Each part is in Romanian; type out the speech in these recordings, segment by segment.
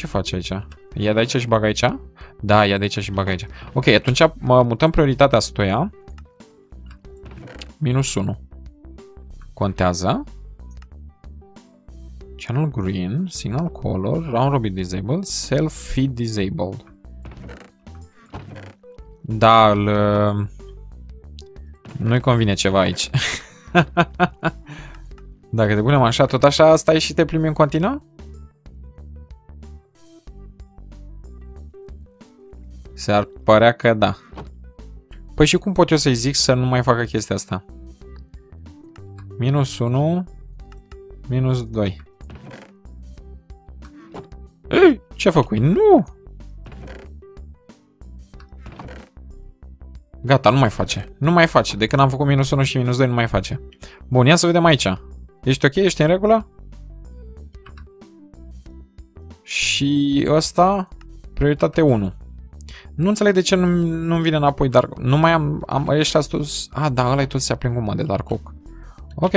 Ce face aici? Ia de aici și bag aici? Da, ia de aici și bag aici. Ok, atunci mutăm prioritatea stoia. -1. Contează. Channel green, signal color, round robin disabled, self feed disabled. Da, nu-i convine ceva aici. Dacă te punem așa, tot așa stai și te plimbi în continuu? S-ar părea că da. Păi și cum pot eu să-i zic să nu mai facă chestia asta? -1, -2. Ei, ce a făcut? Nu! Gata, nu mai face. Nu mai face. De când am făcut -1 și -2 nu mai face. Bun, ia să vedem aici. Ești ok? Ești în regulă? Și ăsta, prioritate 1. Nu înțeleg de ce nu-mi vine înapoi Dark. Nu mai am ăștia toți. Ah, da, ăla-i tot se aprind cu de Dark Oak. Ok.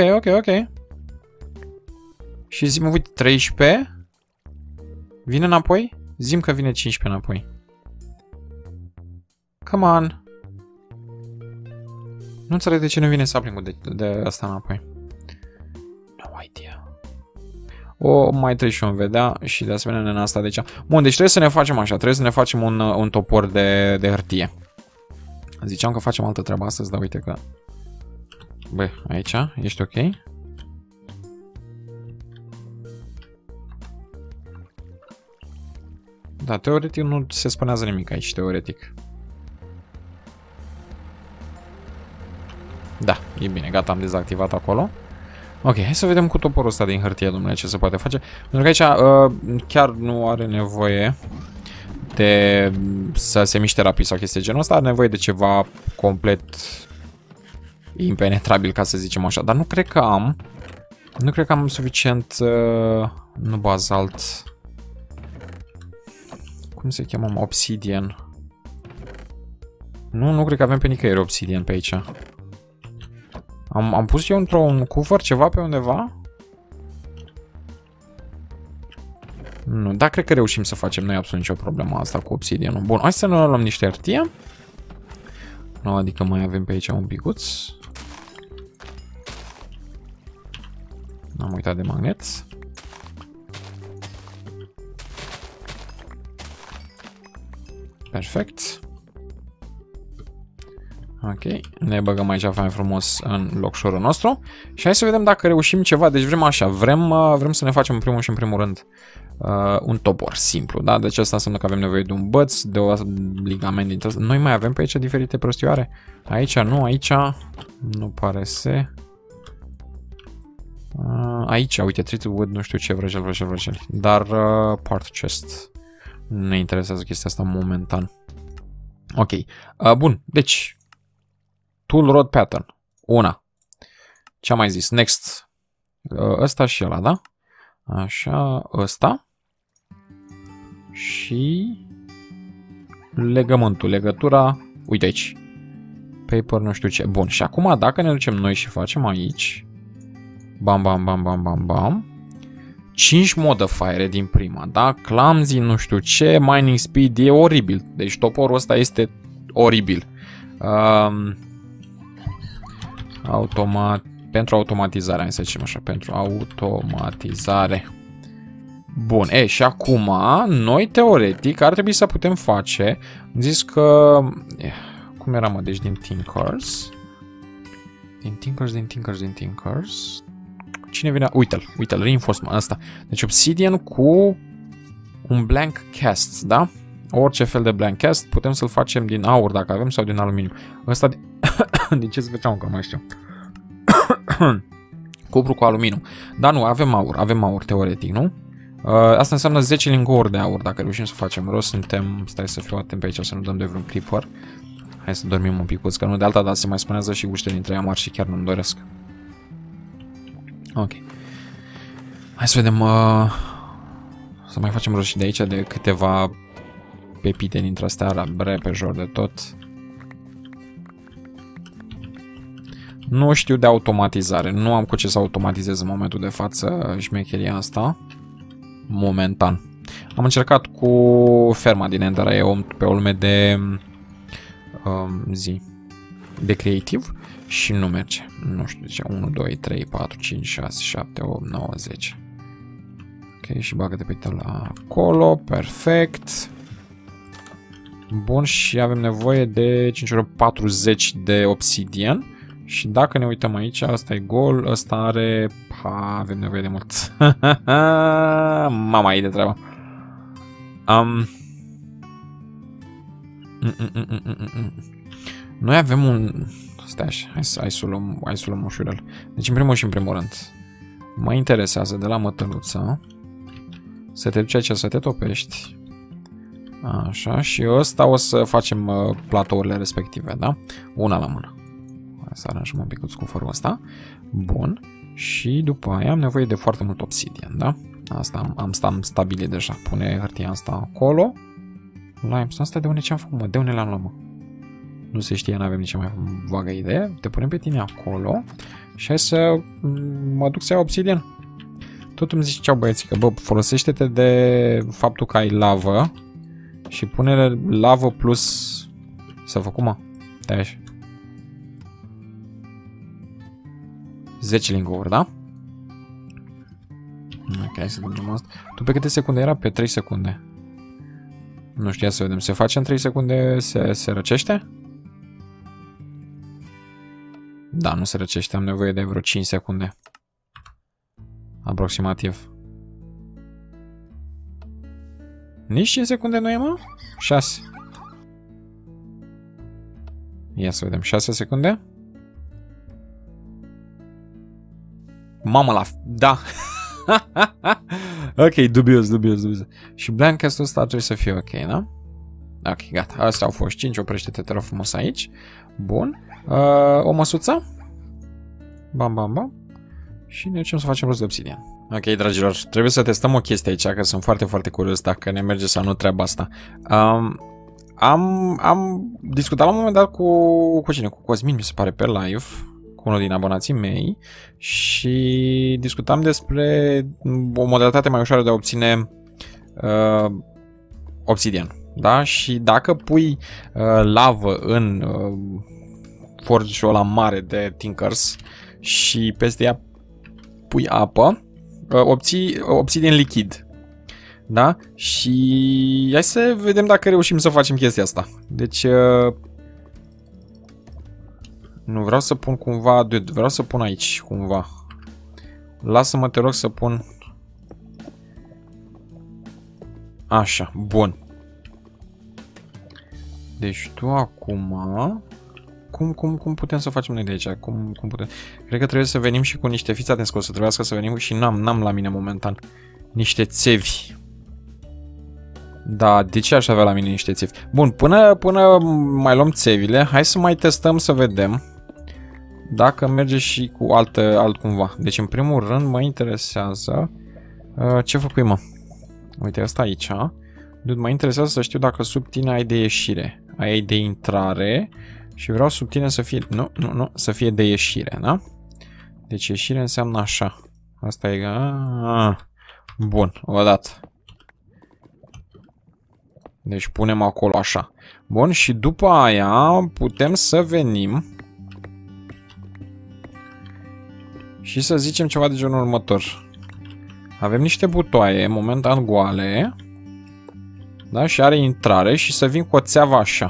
Și zi-mă, uite, 13. Vine înapoi? Zi-mi că vine 15 înapoi. Come on. Nu înțeleg de ce nu vine să aprind de asta înapoi. No idea. O, mai trebuie și un vedea și de asemenea în asta de aici. Bun, deci trebuie să ne facem așa. Trebuie să ne facem un topor de hârtie. Ziceam că facem altă treabă astăzi, dar uite că... Bă, aici, ești ok? Da, teoretic nu se spânează nimic aici, teoretic. Da, e bine, gata, am dezactivat acolo. Ok, hai să vedem cu toporul ăsta din hârtie, domnule, ce se poate face. Pentru că aici chiar nu are nevoie de să se miște rapid sau chestii genul ăsta. Are nevoie de ceva complet impenetrabil, ca să zicem așa. Dar nu cred că am. Nu cred că am suficient... nu bazalt. Cum se cheamă? Obsidian. Nu cred că avem pe nicăieri obsidian pe aici. Am pus eu într-un cufăr ceva pe undeva? Nu, dar cred că reușim să facem noi absolut nicio problemă asta cu obsidianul. Bun, hai să ne luăm niște hârtie. Nu, adică mai avem pe aici un picuț. N-am uitat de magnet. Perfect. Ok, ne băgăm aici fain frumos în locșorul nostru. Și hai să vedem dacă reușim ceva. Deci vrem așa, vrem să ne facem în primul rând un topor simplu, da? Deci asta înseamnă că avem nevoie de un băț, de o ligament dintre asta. Noi mai avem pe aici diferite prostioare. Aici nu, aici nu pare să. Aici, uite, treated wood, nu știu ce, vrăjel. Dar part chest. Nu ne interesează chestia asta momentan. Ok, bun, deci tool rod pattern. Una. Ce am mai zis? Next. Ăsta și ăla, da? Așa, ăsta. Și legământul, legătura. Uite aici. Paper, nu știu ce. Bun, și acum dacă ne ducem noi și facem aici. Bam. 5 modifiere din prima, da? Clumsy, nu știu ce, mining speed, e oribil. Deci toporul ăsta este oribil. Pentru automatizare, hai să zicem așa, pentru automatizare. Bun, și acum, noi teoretic ar trebui să putem face, am zis că, cum era mă, deci din Tinkers. Cine vine? Uite-l, reinforcement ăsta. Deci obsidian cu un blank cast, da? Orice fel de blank cast putem să-l facem din aur dacă avem sau din aluminiu. Ăsta din ce se făceam că nu mai știu. Cupru cu aluminiu. Dar nu, avem aur teoretic, nu? Asta înseamnă 10 lingouri de aur dacă reușim să facem rost. Suntem, stai să fiu atent pe aici să nu dăm de vreun creeper. Hai să dormim un picuț, că nu de alta dată se mai spunează și guște dintre ea mari și chiar nu-mi doresc. Ok. Hai să vedem. Să mai facem rost și de aici de câteva pepite dintre astea repejor de tot. Nu știu de automatizare. Nu am cu ce să automatizez în momentul de față șmecheria asta. Momentan. Am încercat cu ferma din Ender pe o lume de de creativ și nu merge. Nu știu de ce. 1, 2, 3, 4, 5, 6, 7, 8, 9, 10. Ok, și bagă de pe la acolo. Perfect. Bun, și avem nevoie de 5 ori 40 de obsidian. Și dacă ne uităm aici, asta e gol, ăsta are... avem nevoie de mult. Mama, e de treaba. Noi avem un... Stai așa, hai să luăm ușurel. Deci în primul și în primul rând mă interesează de la mătăluță să te duci aici să te topești. Așa, și ăsta o să facem platourile respective, da? Una la mână. Să aranjăm un pic cu forul ăsta. Bun. Și după aia am nevoie de foarte mult obsidian, da? Asta am stabilit deja. Pune hârtia asta acolo. Limestone asta de unde ce am făcut, mă? De unde l-am luat, mă? Nu se știe, n-avem nici mai vagă idee. Te punem pe tine acolo. Și hai să mă duc să iau obsidian. Tot îmi ziceau băieții că, bă, folosește-te de faptul că ai lavă și pune lavă plus... Să fac cum, mă? Stai așa. 10 linguri, da? Ok, hai să vedem asta. Tu pe câte secunde era? Pe 3 secunde. Nu știu, să vedem. Se face în 3 secunde? Se răcește? Da, nu se răcește. Am nevoie de vreo 5 secunde. Aproximativ. Nici 5 secunde nu e, mă? 6. Ia să vedem. 6 secunde? Mamă la... Da! Ok, dubios. Și Blancastul ăsta trebuie să fie ok, da? Ok, gata. Astea au fost 5. Oprește-te, te rog frumos aici. Bun. O măsuță. Bam. Și ne ducem să facem rost de obsidian. Ok, dragilor, trebuie să testăm o chestie aici, că sunt foarte, foarte curios dacă ne merge sau nu treaba asta. Am discutat la un moment dat cu cine? Cu Cosmin, mi se pare, pe live, cu unul din abonații mei, și discutam despre o modalitate mai ușoară de a obține obsidian. Da? Și dacă pui lavă în forge-ul ăla mare de Tinkers și peste ea pui apă, obții obsidian lichid. Da? Și hai să vedem dacă reușim să facem chestia asta. Deci nu vreau să pun cumva, vreau să pun aici cumva. Lasă-mă, te rog, să pun așa, bun. Deci tu acum cum putem să facem noi de aici? Cum putem? Cred că trebuie să venim și cu niște fiți, atenți că o să trebuiască să venim și n-am la mine momentan niște țevi. Da, de ce aș avea la mine niște țevi? Bun, până mai luăm țevile, hai să mai testăm să vedem dacă merge și cu altcumva. Deci în primul rând mă interesează ce făcui, mă? Uite, asta aici. Mă interesează să știu dacă sub tine ai de ieșire. Ai de intrare. Și vreau sub tine să fie... Nu, să fie de ieșire, da? Deci ieșire înseamnă așa. Asta e... Bun, odată. Deci punem acolo așa. Bun, și după aia putem să venim și să zicem ceva de genul următor. Avem niște butoaie, momentan goale. Da? Și are intrare și să vin cu o țeavă așa.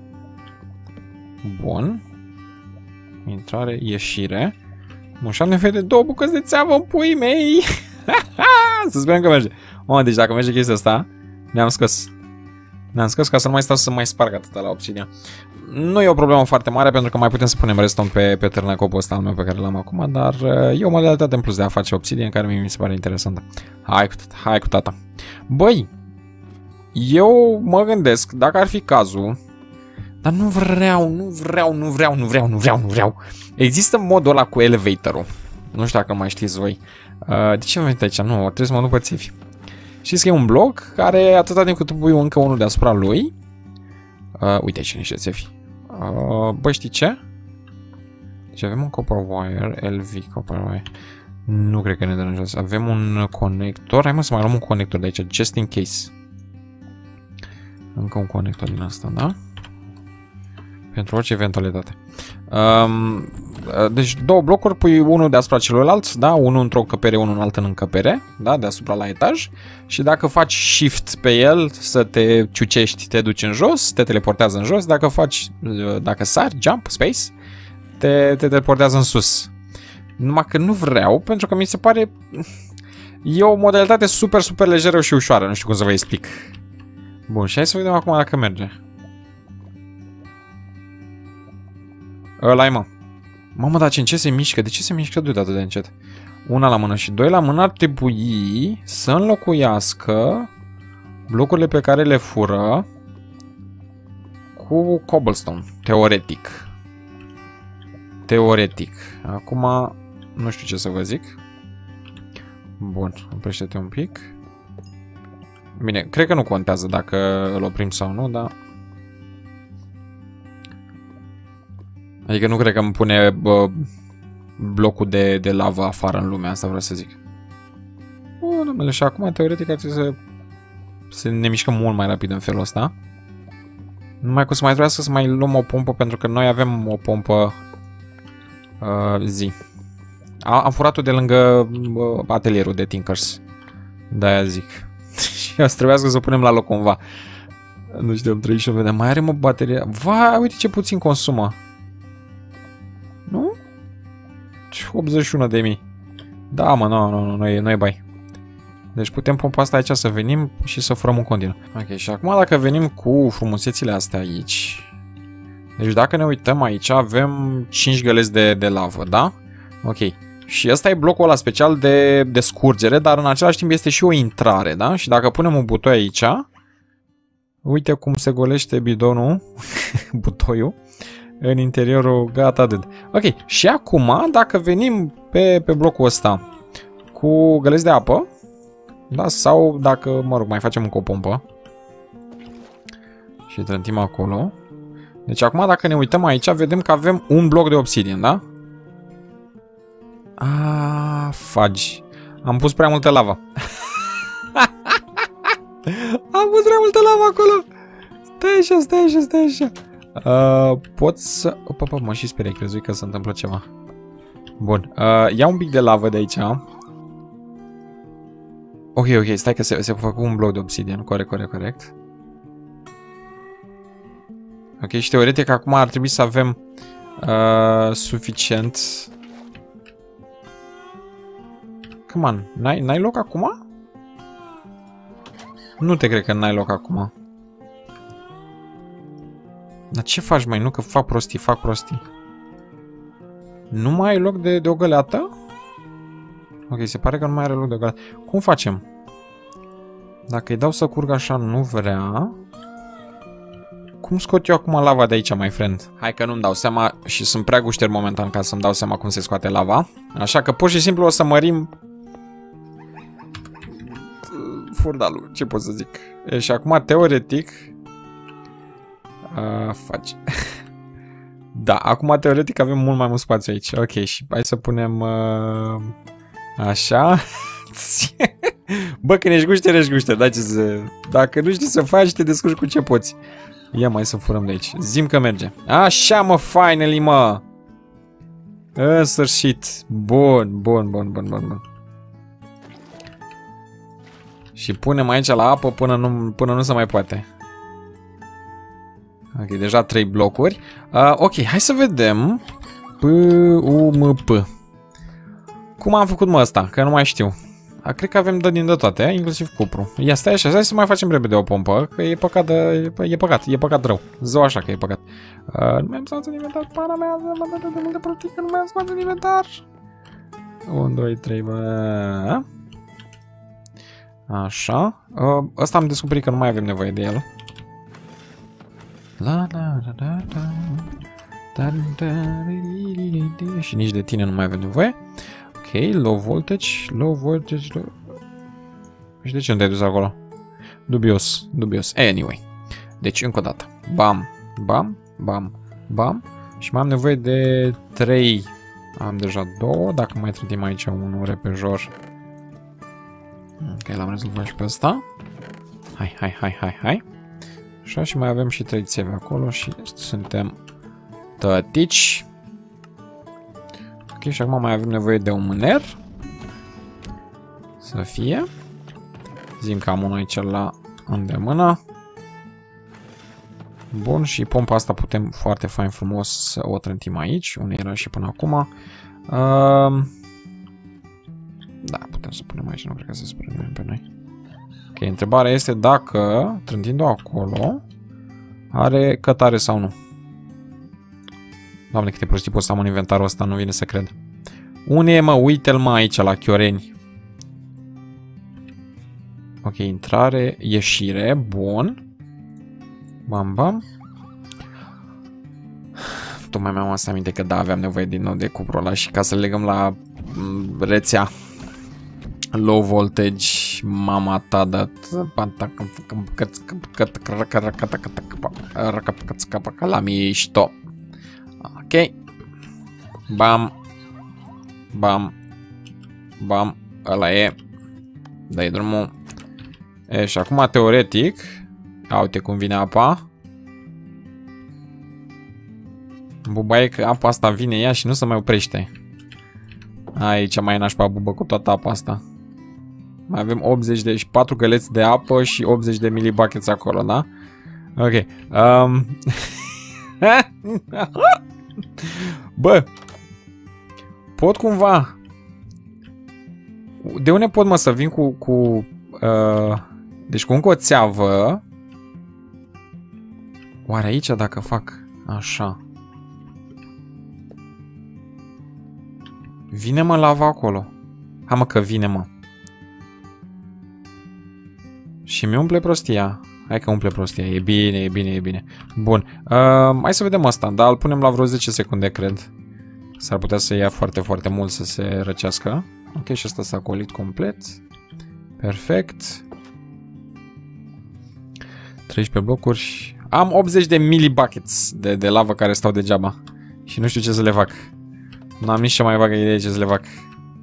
Bun. Intrare, ieșire. Bun, și am nevoie de 2 bucăți de țeavă în puii mei. Să sperăm că merge. Deci dacă merge chestia asta, ne-am scos. Ne-am scos ca să nu mai stau să mai sparg atâta la obsidian. Nu e o problemă foarte mare, pentru că mai putem să punem redstone pe târnăcopul ăsta al meu pe care l-am acum, dar e o modalitate în plus de a face obsidian care mi se pare interesantă. Hai cu tata. Băi, eu mă gândesc, dacă ar fi cazul, dar nu vreau. Există modul ăla cu elevatorul. Nu știu dacă mai știți voi. De ce am venit aici? Nu, trebuie să mă duc pe țivi. Știți că e un bloc care, atâta timp cât tu pui încă unul deasupra lui... uite aici niște țevi. Băi, știi ce? Deci avem un copper wire, LV copper wire. Nu cred că ne deranjează. Avem un conector. Hai mă să mai luăm un conector de aici, just in case. Încă un conector din asta, da? Pentru orice eventualitate. Deci două blocuri, pui unul deasupra celuilalt, da? Unul într-o încăpere, unul în altă în încăpere, da? Deasupra la etaj. Și dacă faci shift pe el să te ciucești, te duci în jos, te teleportează în jos. Dacă sari, jump, space, te teleportează în sus. Numai că nu vreau, pentru că mi se pare... E o modalitate super, super lejeră și ușoară. Nu știu cum să vă explic. Bun, și hai să vedem acum dacă merge. Ăla-i, mă. Mamă, dar ce se mișcă? De ce se mișcă atât de încet? Una la mână și doi la mână ar trebui să înlocuiască blocurile pe care le fură cu cobblestone. Teoretic. Teoretic. Acum nu știu ce să vă zic. Bun, oprește-te un pic. Bine, cred că nu contează dacă îl oprim sau nu, dar... Adică nu cred că îmi pune blocul de lavă afară în lumea asta, vreau să zic. O, domnule, și acum teoretic ar trebui să ne mișcăm mult mai rapid în felul ăsta. Numai că o să mai trebuiască să mai luăm o pompă, pentru că noi avem o pompă zi. Am furat-o de lângă atelierul de Tinkers. De-aia zic. Și o să trebuiască să o punem la loc cumva. Nu știu, am trăit și o vedem. Mai are mă bateria. Vai, uite ce puțin consumă. Nu? 81.000. Da, mă, nu e bai. Deci putem pompa asta aici să venim și să furăm în continuu. Ok, și acum dacă venim cu frumusețile astea aici. Deci dacă ne uităm aici avem 5 găleți de lavă, da? Ok. Și ăsta e blocul ăla special de scurgere, dar în același timp este și o intrare, da? Și dacă punem un butoi aici, uite cum se golește bidonul, butoiul, în interiorul, gata, atât. Ok, și acum, dacă venim pe blocul ăsta cu găleți de apă, da? Sau dacă, mă rog, mai facem încă o pompă și trântim acolo. Deci acum, dacă ne uităm aici, vedem că avem un bloc de obsidian, da? Fagi. Am pus prea multă lavă. Am pus prea multă lavă acolo. Stai așa. Pot să... Opa, mă și sperie, crezui că se întâmplă ceva. Bun, ia un pic de lavă de aici. Ok, stai că se fac un bloc de obsidian. Corect. Ok, și teoretic acum ar trebui să avem suficient. Come on, n-ai loc acum? Nu te cred că n-ai loc acum. Dar ce faci, mai? Nu că fac prostii. Nu mai ai loc de o găleată? Ok, se pare că nu mai are loc de o găleată. Cum facem? Dacă îi dau să curgă așa, nu vrea. Cum scot eu acum lava de aici, my friend? Hai că nu-mi dau seama și sunt prea gușter momentan ca să-mi dau seama cum se scoate lava. Așa că pur și simplu o să mărim fundalul, ce pot să zic. Și acum, teoretic... faci. Da, acum teoretic avem mult mai mult spațiu aici. Ok, și hai să punem... așa. Bă, când ești gușter, da, ce să... Dacă nu știi să faci, te descurci cu ce poți. Ia mai să furăm de aici. Zim că merge. Așa, mă, finally, mă. În sfârșit. Bun. Și punem aici la apă până nu se mai poate. Ok, deja 3 blocuri. Ok, hai să vedem. P-U-M-P. Cum am făcut, mă, ăsta? Că nu mai știu. Cred că avem de toate, inclusiv cupru. Ia, stai așa, hai să mai facem repede o pompă, că e păcat, e păcat rău. Zău așa că e păcat. Nu mai am spațiu în inventar, para mea, de multe prostii, că nu mai am spațiu în inventar. 1, 2, 3, bă. Așa. Ăsta am descoperit că nu mai avem nevoie de el. Și nici de tine nu mai avem nevoie. Ok, low voltage. Și de ce nu te-ai dus acolo? Dubios. Anyway. Deci, încă o dată. Bam. Și mai am nevoie de 3 Am deja 2, dacă mai trădim aici unul repejor. Ok, l-am rezolvat și pe ăsta. Hai. Așa, și mai avem și 3 țevi acolo și suntem tătici. Ok, și acum mai avem nevoie de un mâner. Să fie. Zim că am unul aici la îndemână. Bun, și pompa asta putem foarte fain frumos să o trântim aici, unde era și până acum. Da, putem să punem aici, nu cred că se spune nimeni pe noi. Ok, întrebarea este dacă, trântind-o acolo, are cătare sau nu. Doamne, câte prostii pot să am în inventarul ăsta, nu vine să cred. Unde e, mă? Uite-l, mă, aici, la chioreni. Ok, intrare, ieșire, bun. Bam. Tocmai mi-am asta aminte că da, aveam nevoie din nou de cuprul ăla și ca să legăm la rețea low voltage, mama ta dat la mișto. Ok. Bam. Ăla e. Dai drumul. E, și acum teoretic, uite cum vine apa. Buba e că apa asta vine ea și nu se mai oprește. Aici mai nașpa bubă cu toată apa asta. Mai avem 80 de 4 găleți de apă și 80 de milibuckets acolo, da? Ok. Bă, pot cumva. De unde pot, mă, să vin deci cu încă o țeavă. Oare aici dacă fac așa? Vine, mă, lava acolo. Hai, mă, că vine, mă. Și mi umple prostia. Hai că umple prostia. E bine. Bun. Hai să vedem asta. Da, îl punem la vreo 10 secunde, cred. S-ar putea să ia foarte, foarte mult să se răcească. Ok, și asta s-a colit complet. Perfect. 13 blocuri. Am 80 de milibuckets de lavă care stau degeaba. Și nu știu ce să le fac. N-am nici cea mai vagă idee ce să le fac.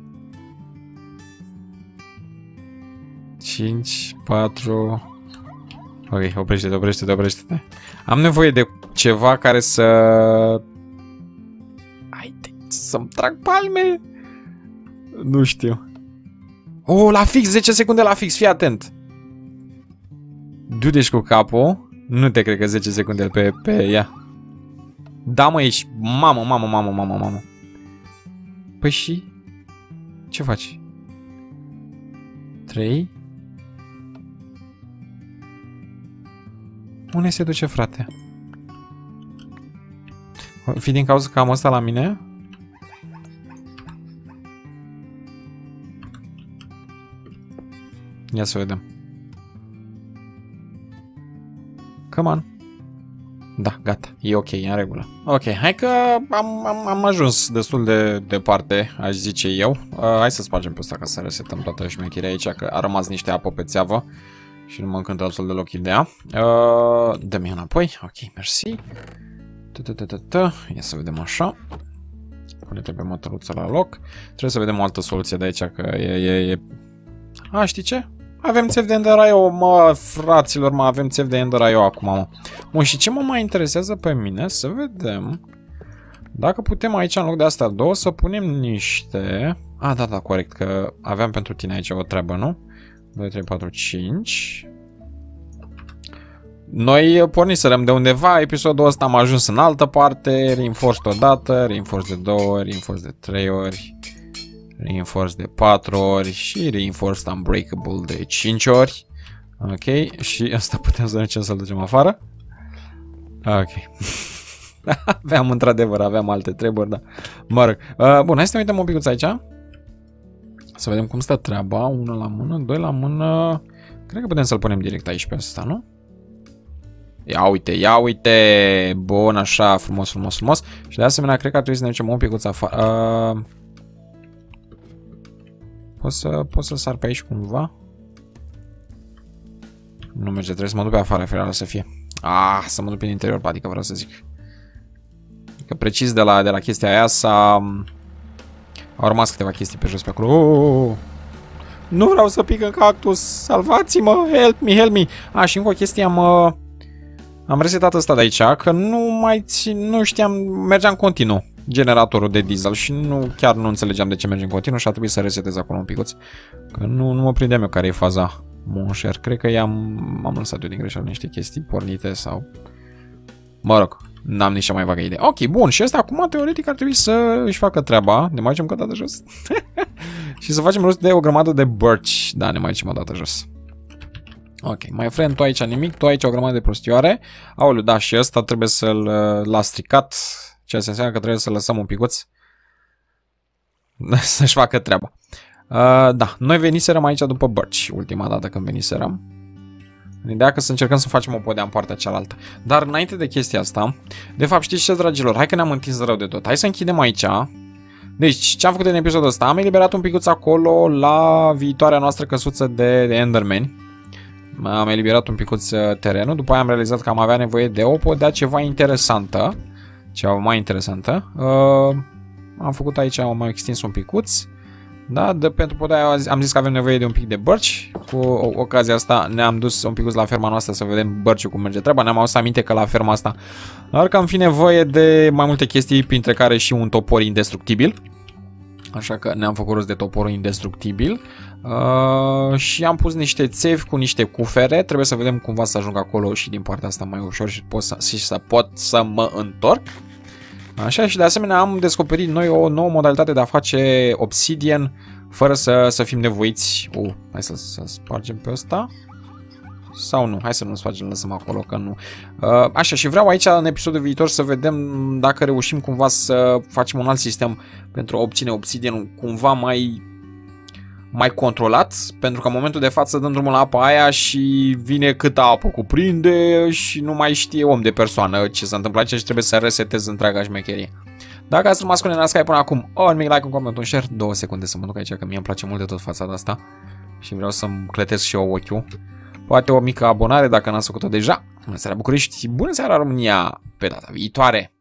5, 4... Ok, oprește-te. Am nevoie de ceva care să... Haide, să-mi trag palme. Nu știu. Oh, la fix, 10 secunde la fix, fii atent. Du-te-și cu capul. Nu te cred că 10 secunde pe ea. Da, mă, ești... Mamă. Păi și? Ce faci? 3. Unde se duce, frate? Fi din cauza că am ăsta la mine? Ia să vedem. Come on. Da, gata. E ok, e în regulă. Ok, hai că am ajuns destul de departe, aș zice eu. Hai să spargem pe ăsta ca să resetăm toată șmecheria aici, că a rămas niște apă pe țeavă și nu mă încântă absolut deloc ideea. Dă-mi înapoi. Ok, mersi. Ia să vedem așa. Pune-te pe mătăruță la loc. Trebuie să vedem o altă soluție de aici, că e... A, știi ce? Avem țevi de Ender IO, mă, fraților, mă, avem țevi de Ender IO acum, mă. Bun, și ce mă mai interesează pe mine? Să vedem dacă putem aici, în loc de astea două, să punem niște... A, da, corect, că aveam pentru tine aici o treabă, nu? 2, 3, 4, 5... Noi porniserăm de undeva, episodul ăsta am ajuns în altă parte, reinforced odată, reinforced de 2 ori, reinforced de 3 ori, reinforced de 4 ori și reinforced unbreakable de 5 ori. Ok, și asta putem să ne să-l ducem afară. Ok. Aveam într-adevăr, aveam alte treburi, da. Mă rog. Bun, hai să ne uităm un pic aici. Să vedem cum stă treaba. 1 la mână, 2 la mână. Cred că putem să-l punem direct aici pe asta, nu? Ia uite, bun, așa, frumos. Și de asemenea, cred că ar trebui să ne ducem un picuț afară. Pot să sar pe aici cumva? Nu merge, trebuie să mă duc pe afară, fereală să fie. Să mă duc prin interior, adică vreau să zic. Că precis de la chestia aia Au rămas câteva chestii pe jos pe acolo. Oh! Nu vreau să pic în cactus. Salvați-mă! Help me, help me! Și încă o chestie, am resetat ăsta de aici, că nu știam, mergeam continuu generatorul de diesel și chiar nu înțelegeam de ce merge în continuu și a trebuit să resetez acolo un picuț. Că nu mă prindeam eu care e faza. Monșer, cred că m-am lăsat eu din greșeală niște chestii pornite sau... Mă rog, n-am nici cea mai vagă idee. Ok, bun, și ăsta acum teoretic ar trebui să își facă treaba. Ne mai ducem o dată jos. Și să facem rost de o grămadă de birch. Da, ne mai ducem o dată jos. Ok, my friend, tu aici nimic, tu aici o grămadă de prostioare. Aoleu, da, și ăsta trebuie l-a stricat. Ceea ce înseamnă că trebuie să lăsăm un picuț să-și facă treaba. Da, noi veniserăm aici după birch, ultima dată când veniserăm. Ideea că să încercăm să facem o podea în partea cealaltă. Dar înainte de chestia asta, de fapt știți ce, dragilor, hai că ne-am întins rău de tot. Hai să închidem aici. Deci, ce am făcut în episodul ăsta? Am eliberat un picuț acolo la viitoarea noastră căsuță de Enderman. Am eliberat un picuț terenul, după aia am realizat că am avea nevoie de o podea ceva interesantă. Ceva mai interesantă. Am făcut aici, am mai extins un picuț. Da, pentru podea am zis că avem nevoie de un pic de birch. Cu ocazia asta ne-am dus un picuț la ferma noastră să vedem birch-ul cum merge treaba. Ne-am adus aminte că la ferma asta ar cam fi nevoie de mai multe chestii, printre care și un topor indestructibil. Așa că ne-am făcut rost de toporul indestructibil. Și am pus niște țevi cu niște cufere. Trebuie să vedem cumva să ajung acolo și din partea asta mai ușor și pot să mă întorc. Așa, și de asemenea am descoperit noi o nouă modalitate de a face obsidian fără să fim nevoiți. Hai să spargem pe ăsta. Sau nu, hai să nu spargem, lăsăm acolo că nu. Așa, și vreau aici în episodul viitor să vedem dacă reușim cumva să facem un alt sistem pentru a obține obsidian cumva mai controlat, pentru că în momentul de față dăm drumul la apa aia și vine câtă apă cuprinde și nu mai știe om de persoană ce se întâmplă aici și trebuie să resetez întreaga șmecherie. Dacă ați rămas cu noi la Skype până acum, un mic like, un coment, un share, 2 secunde să mă duc aici că mie îmi place mult de tot fațada asta și vreau să-mi clătesc și eu ochiul. Poate o mică abonare dacă n-ați făcut-o deja. Bună seara București, bună seara România, pe data viitoare!